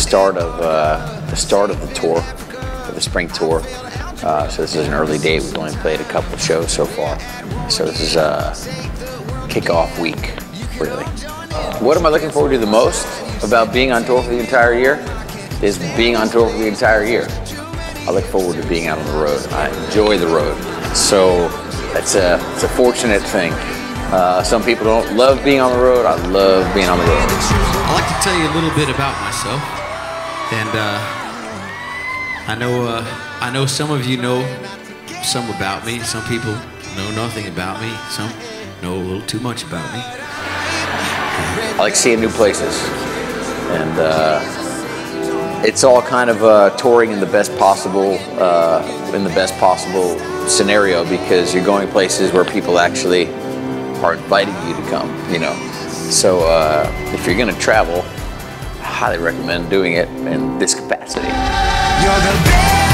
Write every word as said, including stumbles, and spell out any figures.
start of uh, the start of the tour, for the spring tour. Uh, so this is an early date. We've only played a couple of shows so far. So this is a kickoff week, really. What am I looking forward to the most about being on tour for the entire year? Is being on tour for the entire year. I look forward to being out on the road. I enjoy the road. So it's a, it's a fortunate thing. Uh, some people don't love being on the road. I love being on the road. I'd like to tell you a little bit about myself. And uh, I know uh, I know some of you know some about me. Some people know nothing about me. Some know a little too much about me. I like seeing new places. And uh, it's all kind of uh, touring in the best possible, uh, in the best possible scenario, because you're going places where people actually are inviting you to come, you know. So uh, if you're gonna travel, I highly recommend doing it in this capacity. You're the best.